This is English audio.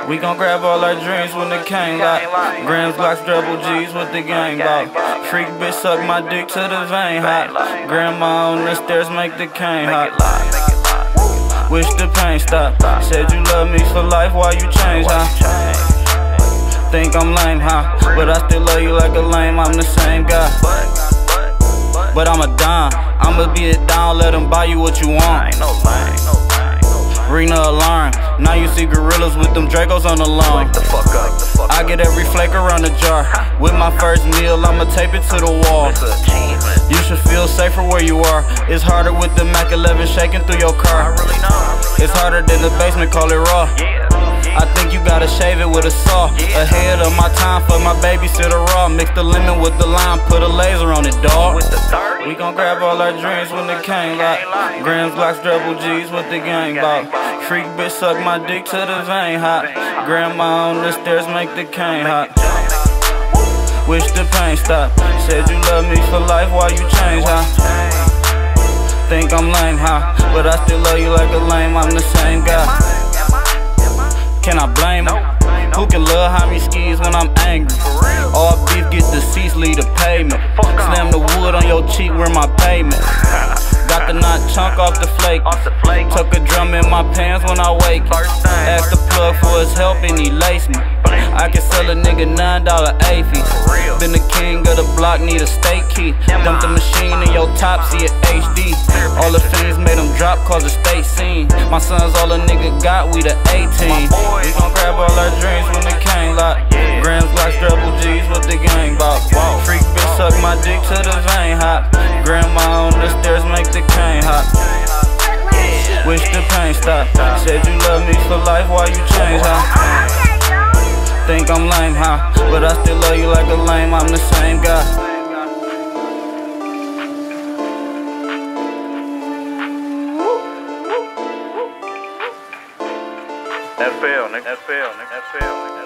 We gon' grab all our dreams when the cane lock. Grams, Glocks, double G's with the gang bop. Freak bitch suck my dick to the vein hot. Grandma on the stairs make the cane hot. Wish the pain stop. Said you love me for life, why you change, huh? Think I'm lame, huh? But I still love you like a lame, I'm the same guy. But I'm a dime, I'ma be it down, let them buy you what you want. Ring the alarm, now you see gorillas with them Dracos on the lawn. I get every flake around the jar. With my first meal, I'ma tape it to the wall. You should feel safer where you are. It's harder with the Mac 11 shaking through your car. It's harder than the basement, call it raw. I think you gotta shave it with a saw. Ahead of my time for my babysitter raw. Mix the lemon with the lime, put a laser on it, dawg. We gon' grab all our dreams when the cane lock. Grams, Glocks, double G's with the gang bop. Freak bitch suck my dick to the vein hot. Grandma on the stairs make the cane hot. Wish the pain stop. Said you love me for life, why you change, huh? Think I'm lame, huh? But I still love you like a lame, I'm the same guy. Can I blame him? Who can love how me skis when I'm angry? All beef get deceased, leave the pavement. Slam the wood on your cheek where my pavement. Got the knot chunk off the flake. Tuck a drum in my pants when I wake. Asked the plug for his help and he laced me. I can sell a nigga $9 AFI. Been the king of the block, need a state key. Dump the machine in your top, see it HD. All the fiends made them drop cause the state scene. My son's all a nigga got, we the 18. We gon' grab all our dreams when the cane lock. Grams, Glocks, double G's with the gang bop. Freak bitch suck my dick to the vein hot. Grandma on the stairs make the cane hot. Wish the pain stop. Said you love me for life, why you change, huh? Think I'm lame, huh? But I still love you like a lame, I'm the same guy. FL, nigga. FL, nigga. FL, nigga.